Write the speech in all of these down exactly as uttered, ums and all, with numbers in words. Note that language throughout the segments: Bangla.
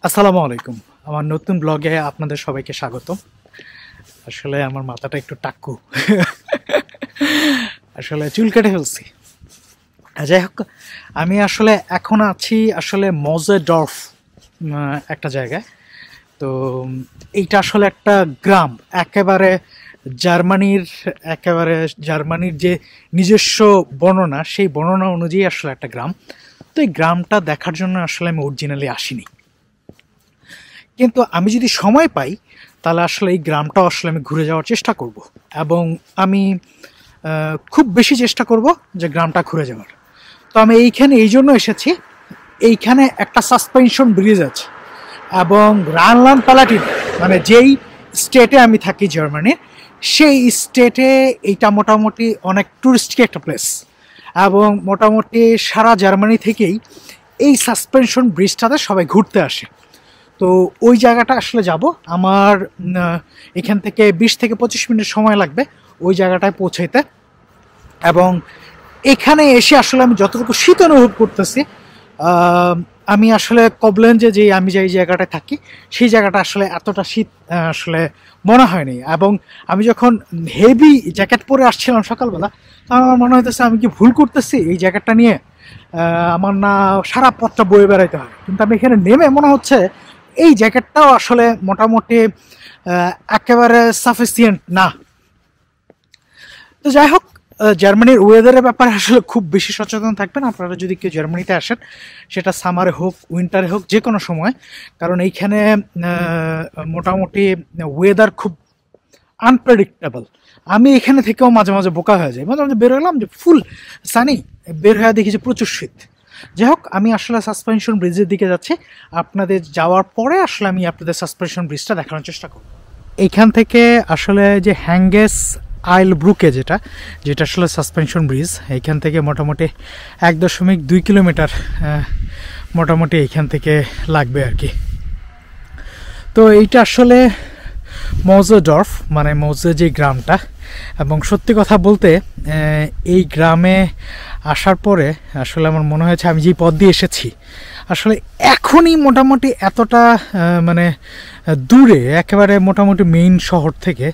আসসালামু আলাইকুম। আমার নতুন ব্লগে আপনাদের সবাইকে স্বাগত। আসলে আমার মাথাটা একটু টাক্কু, আসলে চুল কেটে ফেলছি। যাই হোক, আমি আসলে এখন আছি আসলে মজেডর্ফ একটা জায়গায়। তো এইটা আসলে একটা গ্রাম, একেবারে জার্মানির একেবারে জার্মানির যে নিজস্ব বর্ণনা, সেই বর্ণনা অনুযায়ী আসলে একটা গ্রাম। তো এই গ্রামটা দেখার জন্য আসলে আমি অরিজিনালি আসিনি, কিন্তু আমি যদি সময় পাই তাহলে আসলে এই গ্রামটাও আসলে আমি ঘুরে যাওয়ার চেষ্টা করব, এবং আমি খুব বেশি চেষ্টা করব যে গ্রামটা ঘুরে যাওয়ার। তো আমি এইখানে এই জন্য এসেছি, এইখানে একটা সাসপেনশন ব্রিজ আছে, এবং রানলান পালাটিন মানে যেই স্টেটে আমি থাকি জার্মানির, সেই স্টেটে এইটা মোটামুটি অনেক টুরিস্টকে একটা প্লেস, এবং মোটামুটি সারা জার্মানি থেকেই এই সাসপেনশন ব্রিজটাতে সবাই ঘুরতে আসে। তো ওই জায়গাটা আসলে যাব, আমার এখান থেকে বিশ থেকে পঁচিশ মিনিট সময় লাগবে ওই জায়গাটায় পৌঁছাইতে। এবং এখানে এসে আসলে আমি যতটুকু শীত অনুভব করতেছি, আমি আসলে কবলেঞ্জে যে আমি যে জায়গাটায় থাকি সেই জায়গাটা আসলে এতটা শীত আসলে মনে হয়নি। এবং আমি যখন হেভি জ্যাকেট পরে আসছিলাম সকালবেলা, তখন আমার মনে হইতেছে আমি কি ভুল করতেছি এই জ্যাকেটটা নিয়ে, আমার না সারা পথটা বয়ে বেড়াইতে হয়। কিন্তু আমি এখানে নেমে মনে হচ্ছে এই জ্যাকেটটাও আসলে মোটামুটি একেবারে সাফিসিয়েন্ট না। তো যাই হোক, জার্মানির ওয়েদারের ব্যাপারে আসলে খুব বেশি সচেতন থাকবেন আপনারা যদি কেউ জার্মানিতে আসেন, সেটা সামারে হোক উইন্টারে হোক যে কোনো সময়, কারণ এইখানে মোটামুটি ওয়েদার খুব আনপ্রেডিক্টেবল। আমি এখানে থেকেও মাঝে মাঝে বোকা হয়ে যাই, মাঝে মাঝে বের হলাম যে ফুল সানি, বের হয়ে দেখি যে প্রচুর শীত। যাই হোক, আমি আসলে সাসপেনশন ব্রিজের দিকে যাচ্ছি। আপনাদের যাওয়ার পরে আসলে আমি আপনাদের সাসপেনশন ব্রিজটা দেখানোর চেষ্টা করব। এইখান থেকে আসলে যে হ্যাঙ্গেসাইলব্রুকে যেটা যেটা আসলে সাসপেনশন ব্রিজ, এইখান থেকে মোটামুটি এক দশমিক দুই কিলোমিটার মোটামুটি এইখান থেকে লাগবে আর কি। তো এইটা আসলে মজেডর্ফ মানে মজে যে গ্রামটা, এবং সত্যি কথা বলতে এই গ্রামে আসার পরে আসলে আমার মনে হয়েছে আমি যেই পথ দিয়ে এসেছি আসলে এখনই মোটামুটি এতটা মানে দূরে, একেবারে মোটামুটি মেইন শহর থেকে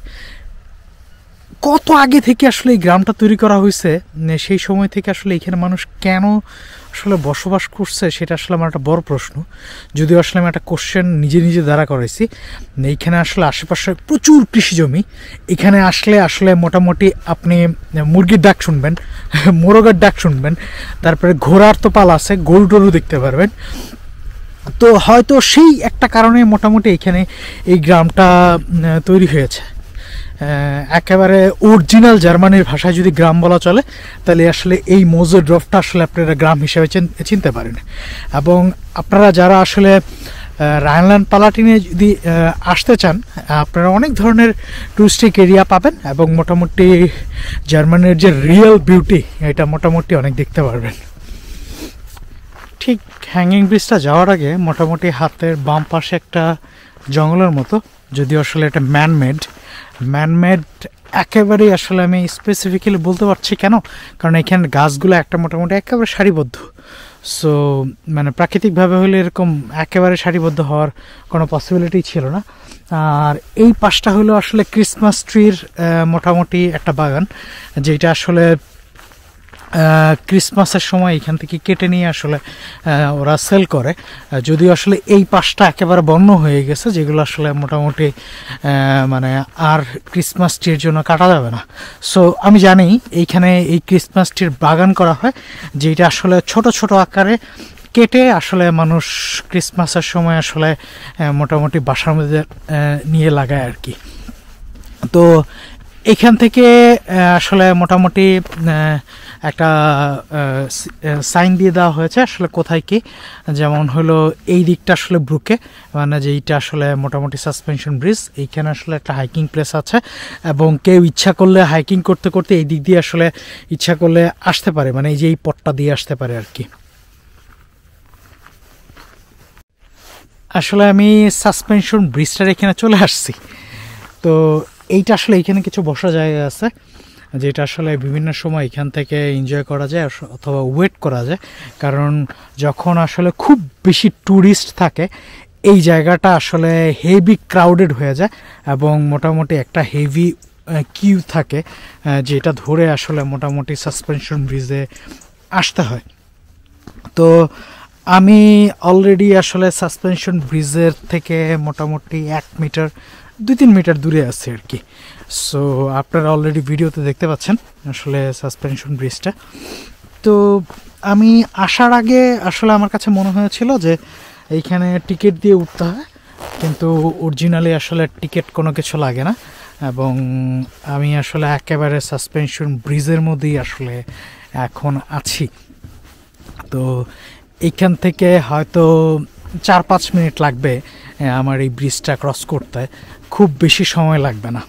কত আগে থেকে আসলে এই গ্রামটা তৈরি করা হয়েছে, সেই সময় থেকে আসলে এখানে মানুষ কেন আসলে বসবাস করছে সেটা আসলে আমার একটা বড় প্রশ্ন। যদিও আসলে আমি একটা কোশ্চেন নিজে নিজে দ্বারা করাইছি। এইখানে আসলে আশেপাশে প্রচুর কৃষি জমি, এখানে আসলে আসলে মোটামুটি আপনি মুরগির ডাক শুনবেন, মোরগের ডাক শুনবেন, তারপরে ঘোড়ার তো পাল আছে, গরু টরু দেখতে পারবেন। তো হয়তো সেই একটা কারণে মোটামুটি এখানে এই গ্রামটা তৈরি হয়েছে। একেবারে অরিজিনাল জার্মানির ভাষায় যদি গ্রাম বলা চলে, তাহলে আসলে এই মজেডর্ফটা আসলে আপনারা গ্রাম হিসেবে চিনতে পারেন। এবং আপনারা যারা আসলে রাইনল্যান্ড পালাটিনে যদি আসতে চান, আপনারা অনেক ধরনের টুরিস্টিক এরিয়া পাবেন, এবং মোটামুটি জার্মানির যে রিয়েল বিউটি এটা মোটামুটি অনেক দেখতে পারবেন। ঠিক হ্যাঙ্গিং ব্রিজটা যাওয়ার আগে মোটামুটি হাতের বাম পাশে একটা জঙ্গলের মতো, যদিও আসলে এটা ম্যানমেড ম্যানমেড একেবারেই আসলে আমি স্পেসিফিক্যালি বলতে পারছি কেন, কারণ এখানে গাছগুলো একটা মোটামুটি একেবারে সারিবদ্ধ। সো মানে প্রাকৃতিকভাবে হলে এরকম একেবারে সারিবদ্ধ হওয়ার কোনো পসিবিলিটি ছিল না। আর এই পাশটা হলো আসলে ক্রিসমাস ট্রির মোটামুটি একটা বাগান, যেটা আসলে ক্রিসমাসের সময় এখান থেকে কেটে নিয়ে আসলে ওরা সেল করে। যদিও আসলে এই পাশটা একেবারে বন্য হয়ে গেছে, যেগুলো আসলে মোটামুটি মানে আর ক্রিসমাস ট্রির জন্য কাটা যাবে না। সো আমি জানি এইখানে এই ক্রিসমাস ট্রির বাগান করা হয়, যেটা আসলে ছোট ছোট আকারে কেটে আসলে মানুষ ক্রিসমাসের সময় আসলে মোটামুটি বাসার মধ্যে নিয়ে লাগায় আর কি। তো এখান থেকে আসলে মোটামুটি একটা সাইন দিয়ে দেওয়া হয়েছে আসলে কোথায় কি, যেমন হলো এই দিকটা আসলে ব্রুকে মানে যেইটা আসলে মোটামুটি সাসপেনশন ব্রিজ, এইখানে আসলে একটা হাইকিং প্লেস আছে, এবং কেউ ইচ্ছা করলে হাইকিং করতে করতে এই দিক দিয়ে আসলে ইচ্ছা করলে আসতে পারে, মানে এই যে এই পথটা দিয়ে আসতে পারে আর কি। আসলে আমি সাসপেনশন ব্রিজটার এখানে চলে আসছি। তো এইটা আসলে এখানে কিছু বসার জায়গা আছে, যেটা আসলে বিভিন্ন সময় এখান থেকে এনজয় করা যায় অথবা ওয়েট করা যায়, কারণ যখন আসলে খুব বেশি ট্যুরিস্ট থাকে এই জায়গাটা আসলে হেভি ক্রাউডেড হয়ে যায় এবং মোটামুটি একটা হেভি কিউ থাকে যেটা ধরে আসলে মোটামুটি সাসপেনশন ব্রিজে আসতে হয়। তো আমি অলরেডি আসলে সাসপেনশন ব্রিজের থেকে মোটামুটি এক মিটার দুই তিন মিটার দূরে আছে আর কি। সো আপনারা অলরেডি ভিডিওতে দেখতে পাচ্ছেন আসলে সাসপেনশন ব্রিজটা। তো আমি আসার আগে আসলে আমার কাছে মনে হয়েছিল যে এইখানে টিকিট দিয়ে উঠতে হয়, কিন্তু অরিজিনালি আসলে টিকিট কোনো কিছু লাগে না এবং আমি আসলে একেবারে সাসপেনশন ব্রিজের মধ্যেই আসলে এখন আছি। তো এইখান থেকে হয়তো চার পাঁচ মিনিট লাগবে আমার এই ব্রিজটা ক্রস করতে, খুব বেশি সময় লাগবে না।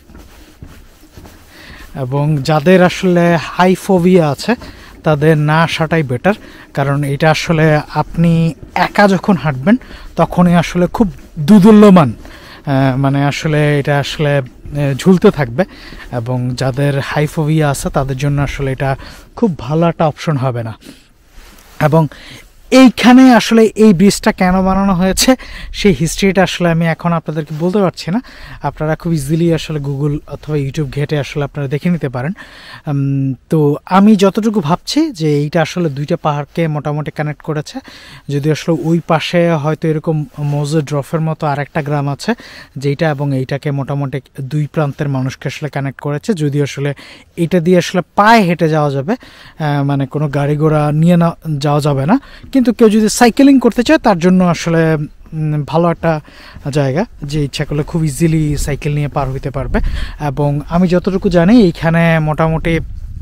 এবং যাদের আসলে হাই ফোবিয়া আছে তাদের না আসাটাই বেটার, কারণ এটা আসলে আপনি একা যখন হাঁটবেন তখনই আসলে খুব দুদুল্যমান, মানে আসলে এটা আসলে ঝুলতে থাকবে এবং যাদের হাই ফোবিয়া আছে তাদের জন্য আসলে এটা খুব ভালো একটা অপশন হবে না। এবং এইখানে আসলে এই ব্রিজটা কেন বানানো হয়েছে সেই হিস্ট্রিটা আসলে আমি এখন আপনাদেরকে বলতে পারছি না, আপনারা খুব ইজিলি আসলে গুগল অথবা ইউটিউব ঘেটে আসলে আপনারা দেখে নিতে পারেন। তো আমি যতটুকু ভাবছি যে এইটা আসলে দুইটা পাহাড়কে মোটামুটি কানেক্ট করেছে, যদি আসলে ওই পাশে হয়তো এরকম মোর্সডর্ফের মতো আরেকটা গ্রাম আছে যেটা এবং এইটাকে মোটামুটি দুই প্রান্তের মানুষকে আসলে কানেক্ট করেছে। যদি আসলে এটা দিয়ে আসলে পায়ে হেঁটে যাওয়া যাবে, মানে কোনো গাড়ি ঘোড়া নিয়ে না যাওয়া যাবে না, কিন্তু কেউ যদি সাইকেলিং করতে চায় তার জন্য আসলে ভালো একটা জায়গা, যে ইচ্ছা করলে খুব ইজিলি সাইকেল নিয়ে পার হইতে পারবে। এবং আমি যতটুকু জানি এইখানে মোটামুটি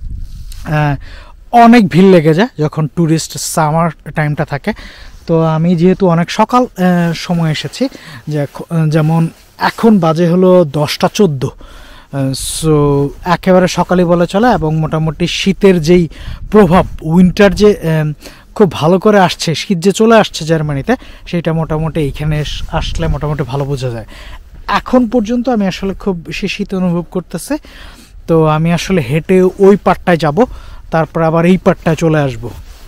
অনেক ভিড় লেগে যায় যখন ট্যুরিস্ট সামার টাইমটা থাকে। তো আমি যেহেতু অনেক সকাল সময় এসেছি, যেমন এখন বাজে হলো দশটা চোদ্দো, সো একেবারে সকালে বলে চলে এবং মোটামুটি শীতের যেই প্রভাব, উইন্টার যে খুব ভালো করে আসছে, শীত যে চলে আসছে জার্মানিতে, সেটা মোটামুটি এইখানে আসলে মোটামুটি ভালো বোঝা যায়। এখন পর্যন্ত আমি আসলে খুব বেশি শীত অনুভব করতেছে। তো আমি আসলে হেঁটে ওই পাটটায় যাব, তারপর আবার এই পাটটায় চলে আসব।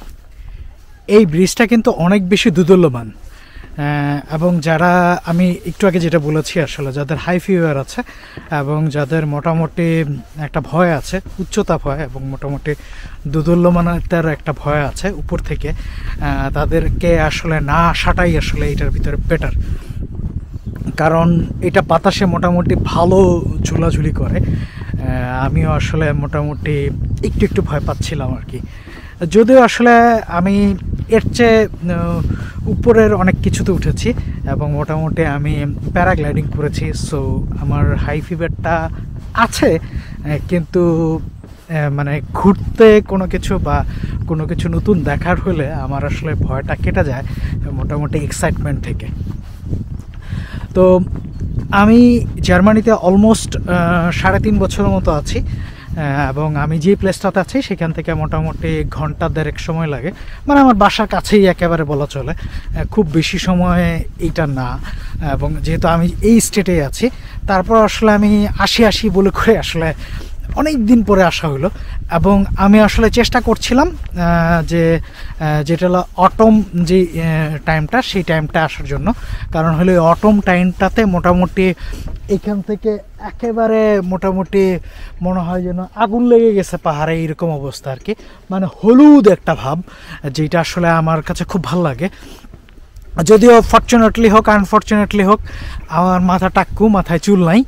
এই ব্রিজটা কিন্তু অনেক বেশি দুদুল্যমান এবং যারা আমি একটু আগে যেটা বলেছি আসলে যাদের হাই ফিভার আছে এবং যাদের মোটামুটি একটা ভয় আছে, উচ্চতা ভয় এবং মোটামুটি দুদুল্যমানতার একটা ভয় আছে উপর থেকে, তাদেরকে আসলে না আসাটাই আসলে এটার ভিতরে বেটার, কারণ এটা বাতাসে মোটামুটি ভালো ঝুলাঝুলি করে। আমিও আসলে মোটামুটি একটু একটু ভয় পাচ্ছিলাম আর কি, যদিও আসলে আমি এর চেয়ে উপরের অনেক কিছুতে উঠেছি এবং মোটামুটি আমি প্যারাগ্লাইডিং করেছি। সো আমার হাই ফিভারটা আছে, কিন্তু মানে ঘুরতে কোনো কিছু বা কোনো কিছু নতুন দেখার হলে আমার আসলে ভয়টা কেটে যায় মোটামুটি এক্সাইটমেন্ট থেকে। তো আমি জার্মানিতে অলমোস্ট সাড়ে তিন বছরের মতো আছি এবং আমি যে প্লেসটাতে আছি সেখান থেকে মোটামুটি ঘন্টা দেড়েক সময় লাগে, মানে আমার বাসার কাছেই একেবারে বলা চলে, খুব বেশি সময় এইটা না। এবং যেহেতু আমি এই স্টেটেই আছি, তারপর আসলে আমি আসি আসি বলে করে আসলে অনেক দিন পরে আসা হলো এবং আমি আসলে চেষ্টা করছিলাম যে যেটা হলো অটম যে টাইমটা, সেই টাইমটা আসার জন্য, কারণ হলো অটম টাইমটাতে মোটামুটি এখান থেকে একেবারে মোটামুটি মনে হয় যেন আগুন লেগে গেছে পাহাড়ে, এরকম অবস্থা আর কি, মানে হলুদ একটা ভাব, যেটা আসলে আমার কাছে খুব ভালো লাগে। যদিও ফর্চুনেটলি হোক আনফর্চুনেটলি হোক আমার মাথা টাক্কু, মাথায় চুল নাই,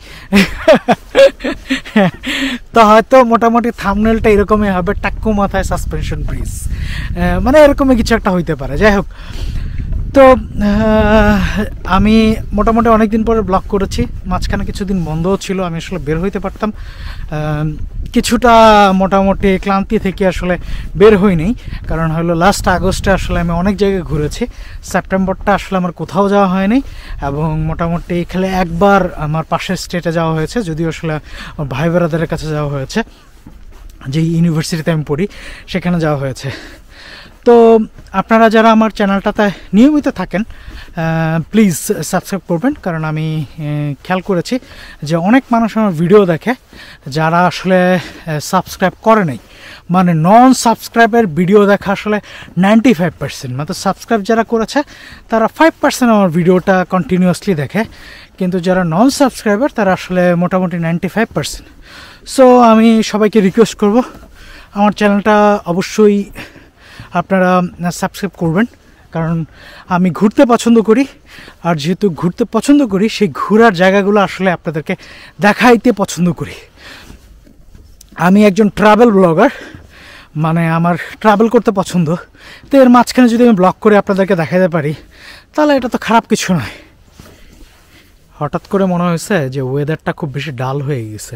তো হয়তো মোটামুটি থাম্বনেলটা এরকমই হবে, টাক্কু মাথায় সাসপেনশন ব্রিজ, মানে এরকমই কিছু একটা হইতে পারে। যাই হোক, তো আমি মোটামুটি অনেক দিন পরে ব্লগ করেছি, মাঝখানে কিছুদিন বন্ধও ছিল, আমি আসলে বের হইতে পারতাম, কিছুটা মোটামুটি ক্লান্তি থেকে আসলে বের হইনি, কারণ হলো লাস্ট আগস্টে আসলে আমি অনেক জায়গায় ঘুরেছি, সেপ্টেম্বরটা আসলে আমার কোথাও যাওয়া হয়নি এবং মোটামুটি এখানে একবার আমার পাশের স্টেটে যাওয়া হয়েছে, যদিও আসলে ভাই ব্রাদারের কাছে যাওয়া হয়েছে, যে ইউনিভার্সিটিতে আমি পড়ি সেখানে যাওয়া হয়েছে। তো আপনারা যারা আমার চ্যানেলটাতে নিয়মিত থাকেন প্লিজ সাবস্ক্রাইব করবেন, কারণ আমি খেয়াল করেছি যে অনেক মানুষ আমার ভিডিও দেখে যারা আসলে সাবস্ক্রাইব করে নাই। মানে নন সাবস্ক্রাইবের ভিডিও দেখা আসলে নাইনটি ফাইভ পার্সেন্ট, মানে সাবস্ক্রাইব যারা করেছে তারা ফাইভ পার্সেন্ট আমার ভিডিওটা কন্টিনিউয়াসলি দেখে, কিন্তু যারা নন সাবস্ক্রাইবার তারা আসলে মোটামুটি নাইনটি ফাইভ পার্সেন্ট। সো আমি সবাইকে রিকোয়েস্ট করব আমার চ্যানেলটা অবশ্যই আপনারা সাবস্ক্রাইব করবেন, কারণ আমি ঘুরতে পছন্দ করি, আর যেহেতু ঘুরতে পছন্দ করি সেই ঘোরার জায়গাগুলো আসলে আপনাদেরকে দেখাইতে পছন্দ করি। আমি একজন ট্রাভেল ব্লগার, মানে আমার ট্রাভেল করতে পছন্দ, তো এর মাঝখানে যদি আমি ব্লগ করে আপনাদেরকে দেখাতে পারি তাহলে এটা তো খারাপ কিছু নয়। হঠাৎ করে মনে হয়েছে যে ওয়েদারটা খুব বেশি ডাল হয়ে গেছে,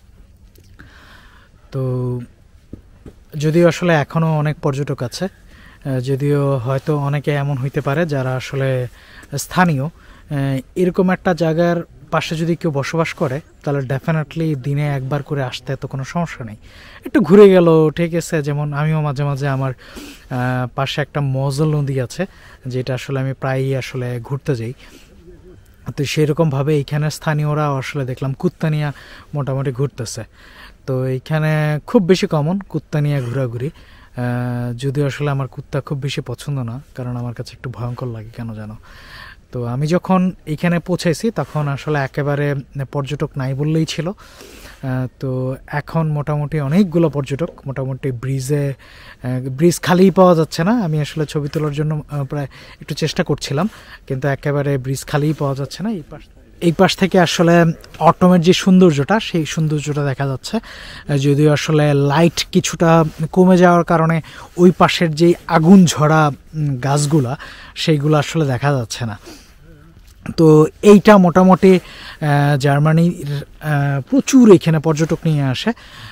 তো যদিও আসলে এখনও অনেক পর্যটক আছে, যদিও হয়তো অনেকে এমন হইতে পারে যারা আসলে স্থানীয়, এরকম একটা জায়গার পাশে যদি কেউ বসবাস করে তাহলে ডেফিনেটলি দিনে একবার করে আসতে তো কোনো সমস্যা নেই, একটু ঘুরে গেল ঠিক আছে। যেমন আমিও মাঝে মাঝে আমার পাশে একটা মজল নদী আছে যেটা আসলে আমি প্রায়ই আসলে ঘুরতে যাই, তো সেরকমভাবে এইখানে স্থানীয়রা আসলে দেখলাম কুত্তা নিয়ে মোটামুটি ঘুরতেছে। তো এইখানে খুব বেশি কমন কুত্তা নিয়ে ঘোরাঘুরি, যদিও আসলে আমার কুত্তা খুব বেশি পছন্দ না, কারণ আমার কাছে একটু ভয়ঙ্কর লাগে কেন জানো। তো আমি যখন এইখানে পৌঁছেছি তখন আসলে একেবারে পর্যটক নাই বললেই ছিল, তো এখন মোটামুটি অনেকগুলো পর্যটক, মোটামুটি ব্রিজে ব্রিজ খালিই পাওয়া যাচ্ছে না। আমি আসলে ছবি তোলার জন্য প্রায় একটু চেষ্টা করছিলাম, কিন্তু একেবারে ব্রিজ খালিই পাওয়া যাচ্ছে না। এই পাশ এই পাশ থেকে আসলে অটোমের যে সৌন্দর্যটা সেই সৌন্দর্যটা দেখা যাচ্ছে, যদিও আসলে লাইট কিছুটা কমে যাওয়ার কারণে ওই পাশের যে আগুন ঝরা গাছগুলা সেইগুলো আসলে দেখা যাচ্ছে না। তো এইটা মোটামুটি জার্মানির প্রচুর এখানে পর্যটক নিয়ে আসে,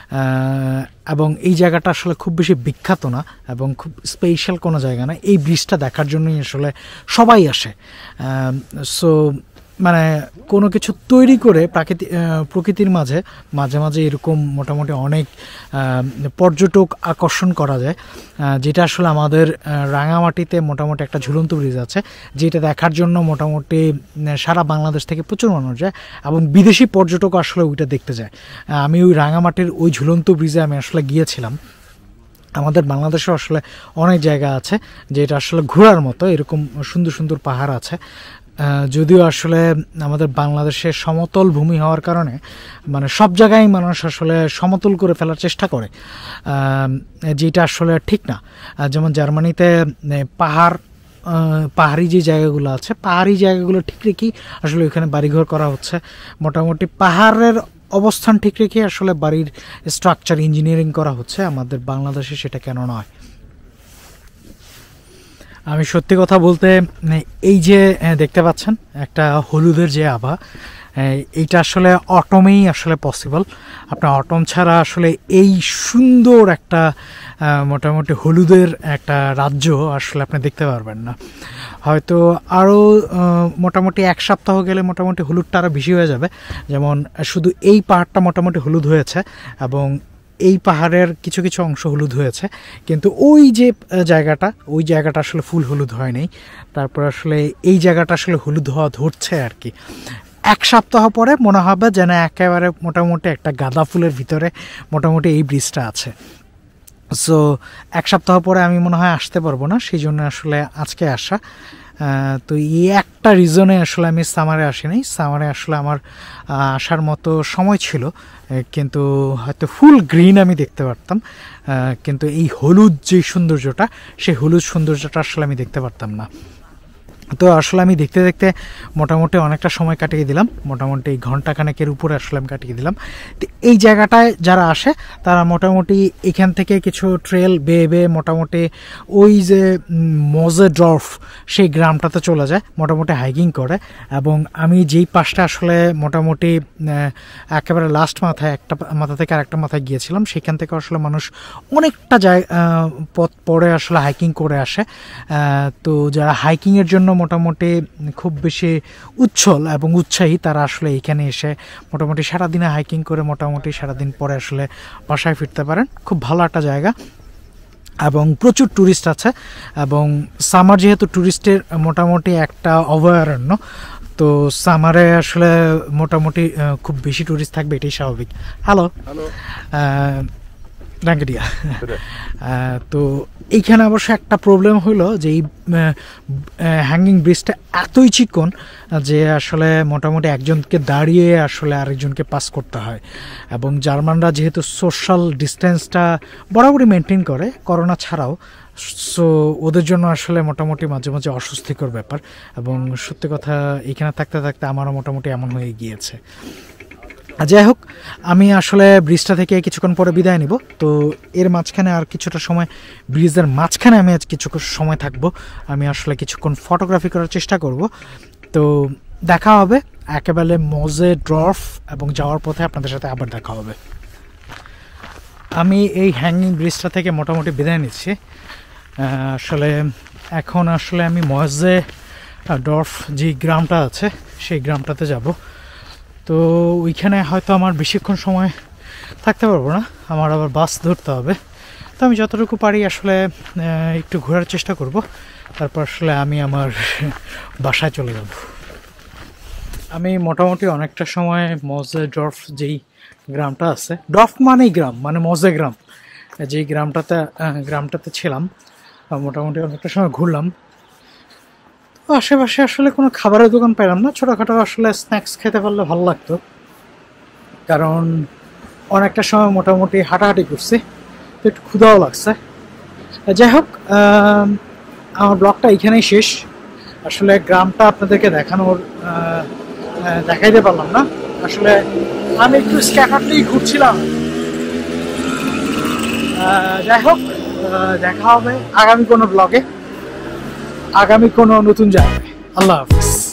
এবং এই জায়গাটা আসলে খুব বেশি বিখ্যাত না এবং খুব স্পেশাল কোনো জায়গা না, এই ব্রিজটা দেখার জন্যই আসলে সবাই আসে। সো মানে কোনো কিছু তৈরি করে প্রাকৃতিক প্রকৃতির মাঝে মাঝে মাঝে এরকম মোটামুটি অনেক পর্যটক আকর্ষণ করা যায়, যেটা আসলে আমাদের রাঙামাটিতে মোটামুটি একটা ঝুলন্ত ব্রিজ আছে যেটা দেখার জন্য মোটামুটি সারা বাংলাদেশ থেকে প্রচুর মানুষ যায় এবং বিদেশি পর্যটক আসলে ওইটা দেখতে যায়। আমি ওই রাঙামাটির ওই ঝুলন্ত ব্রিজে আমি আসলে গিয়েছিলাম। আমাদের বাংলাদেশে আসলে অনেক জায়গা আছে যেটা আসলে ঘোরার মতো, এরকম সুন্দর সুন্দর পাহাড় আছে, যদিও আসলে আমাদের বাংলাদেশের সমতল ভূমি হওয়ার কারণে মানে সব জায়গায় মানুষ আসলে সমতল করে ফেলার চেষ্টা করে, যেটা আসলে ঠিক না। যেমন জার্মানিতে পাহাড় পাহাড়ি যে জায়গাগুলো আছে পাহাড়ি জায়গাগুলো ঠিক রেখেই আসলে ওইখানে বাড়িঘর করা হচ্ছে, মোটামুটি পাহাড়ের অবস্থান ঠিক রেখে আসলে বাড়ির স্ট্রাকচার ইঞ্জিনিয়ারিং করা হচ্ছে। আমাদের বাংলাদেশে সেটা কেন নয়। আমি সত্যি কথা বলতে এই যে দেখতে পাচ্ছেন একটা হলুদের যে আভা, এইটা আসলে অটমেই আসলে পসিবল। আপনার অটম ছাড়া আসলে এই সুন্দর একটা মোটামুটি হলুদের একটা রাজ্য আসলে আপনি দেখতে পারবেন না। হয়তো আরও মোটামুটি এক সপ্তাহ গেলে মোটামুটি হলুদটা আরও বেশি হয়ে যাবে। যেমন শুধু এই পাহাড়টা মোটামুটি হলুদ হয়েছে এবং এই পাহাড়ের কিছু কিছু অংশ হলুদ হয়েছে, কিন্তু ওই যে জায়গাটা ওই জায়গাটা আসলে ফুল হলুদ হয় নাই। তারপর আসলে এই জায়গাটা আসলে হলুদ হওয়া ধরছে আর কি। এক সপ্তাহ পরে মনে হবে যেন একেবারে মোটামুটি একটা গাঁদা ফুলের ভিতরে মোটামুটি এই ব্রিজটা আছে। সো এক সপ্তাহ পরে আমি মনে হয় আসতে পারবো না, সেই জন্য আসলে আজকে আসা। তো এই একটা রিজনে আসলে আমি সামারে আসিনি। সামারে আসলে আমার আসার মতো সময় ছিল, কিন্তু হয়তো ফুল গ্রিন আমি দেখতে পারতাম, কিন্তু এই হলুদ যে সৌন্দর্যটা সেই হলুদ সৌন্দর্যটা আসলে আমি দেখতে পারতাম না। তো আসলে আমি দেখতে দেখতে মোটামুটি অনেকটা সময় কাটিয়ে দিলাম, মোটামুটি ঘন্টাখানেকের উপরে আসলে আমি কাটিয়ে দিলাম। তো এই জায়গাটায় যারা আসে তারা মোটামুটি এখান থেকে কিছু ট্রেল বেয়ে বেয়ে মোটামুটি ওই যে মোর্সডর্ফ সেই গ্রামটাতে চলে যায়, মোটামুটি হাইকিং করে। এবং আমি যেই পাশটা আসলে মোটামুটি একেবারে লাস্ট মাথায় একটা মাথা থেকে আরেকটা মাথায় গিয়েছিলাম, সেখান থেকে আসলে মানুষ অনেকটা জায়গা পথ পরে আসলে হাইকিং করে আসে। তো যারা হাইকিংয়ের জন্য মোটামুটি খুব বেশি উচ্ছল এবং উৎসাহী তারা আসলে এখানে এসে মোটামুটি সারাদিনে হাইকিং করে মোটামুটি সারাদিন পরে আসলে বাসায় ফিরতে পারেন। খুব ভালো একটা জায়গা এবং প্রচুর ট্যুরিস্ট আছে, এবং সামার যেহেতু ট্যুরিস্টের মোটামুটি একটা অভয়ারণ্য, তো সামারে আসলে মোটামুটি খুব বেশি ট্যুরিস্ট থাকবে, এটাই স্বাভাবিক। হ্যালো, ডাঙ্গেরিয়া। তো এইখানে অবশ্য একটা প্রবলেম হলো যে এই হ্যাঙ্গিং ব্রিজটা এতই চিকন যে আসলে মোটামুটি একজনকে দাঁড়িয়ে আসলে আরেকজনকে পাস করতে হয়, এবং জার্মানরা যেহেতু সোশ্যাল ডিস্টেন্সটা বরাবরই মেনটেন করে করোনা ছাড়াও, সো ওদের জন্য আসলে মোটামুটি মাঝে মাঝে অস্বস্তিকর ব্যাপার। এবং সত্যি কথা এখানে থাকতে থাকতে আমারও মোটামুটি এমন হয়ে গিয়েছে। যাই হোক, আমি আসলে ব্রিজটা থেকে কিছুক্ষণ পরে বিদায় নিব। তো এর মাঝখানে আর কিছুটা সময় ব্রিজের মাঝখানে আমি আজ কিছু সময় থাকবো। আমি আসলে কিছুক্ষণ ফটোগ্রাফি করার চেষ্টা করব। তো দেখা হবে একেবারে মোজে ডর্ফ, এবং যাওয়ার পথে আপনাদের সাথে আবার দেখা হবে। আমি এই হ্যাঙ্গিং ব্রিজটা থেকে মোটামুটি বিদায় নিচ্ছি। আসলে এখন আসলে আমি মোজে ডর্ফ যে গ্রামটা আছে সেই গ্রামটাতে যাব। তো ওইখানে হয়তো আমার বেশিক্ষণ সময় থাকতে পারবো না, আমার আবার বাস ধরতে হবে। তো আমি যতটুকু পারি আসলে একটু ঘোরার চেষ্টা করব, তারপর আসলে আমি আমার বাসায় চলে যাব। আমি মোটামুটি অনেকটা সময় মোজে ডর্ফ যেই গ্রামটা আছে, ডর্ফ মানেই গ্রাম, মানে মোজে গ্রাম, যেই গ্রামটাতে গ্রামটাতে ছিলাম মোটামুটি অনেকটা সময় ঘুরলাম। তো আশেপাশে আসলে কোনো খাবারের দোকান পেলাম না, ছোটোখাটো আসলে স্ন্যাক্স খেতে পারলে ভালো লাগতো, কারণ অনেকটা সময় মোটামুটি হাঁটাহাঁটি করছি, তো একটু ক্ষুধাও লাগছে। যাই হোক, আমার ব্লগটা এখানেই শেষ। আসলে গ্রামটা আপনাদেরকে দেখানোর দেখাইতে পারলাম না, আসলে আমি একটু স্ক্যাটারলি ঘুরছিলাম। যাই হোক, দেখা হবে আগামী কোনো ব্লগে, আগামী কোনো নতুন জায়গায়। আল্লাহ হাফিজ।